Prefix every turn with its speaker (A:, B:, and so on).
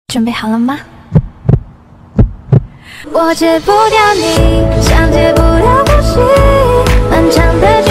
A: 准备好了吗？我戒不掉你，像戒不了呼吸，漫长的。